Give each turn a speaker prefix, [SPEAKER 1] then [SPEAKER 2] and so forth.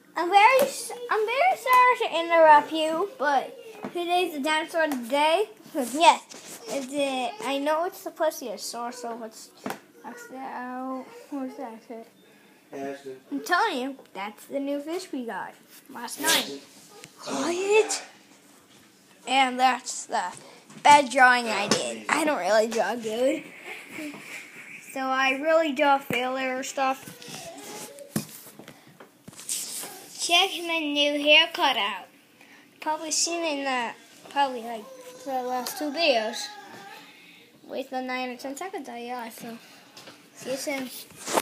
[SPEAKER 1] I'm very sorry to interrupt you, but today's the dinosaur of the day. Yes, I know it's the Plesiosaur, so let's X that out. What's that? I'm telling you, that's the new fish we got last night. Quiet. And that's the bad drawing I did. I don't really draw good, so I really draw failure stuff. Check my new haircut out. Probably seen it in the last 2 videos. Wait the 9 or 10 seconds. Yeah, so see you soon.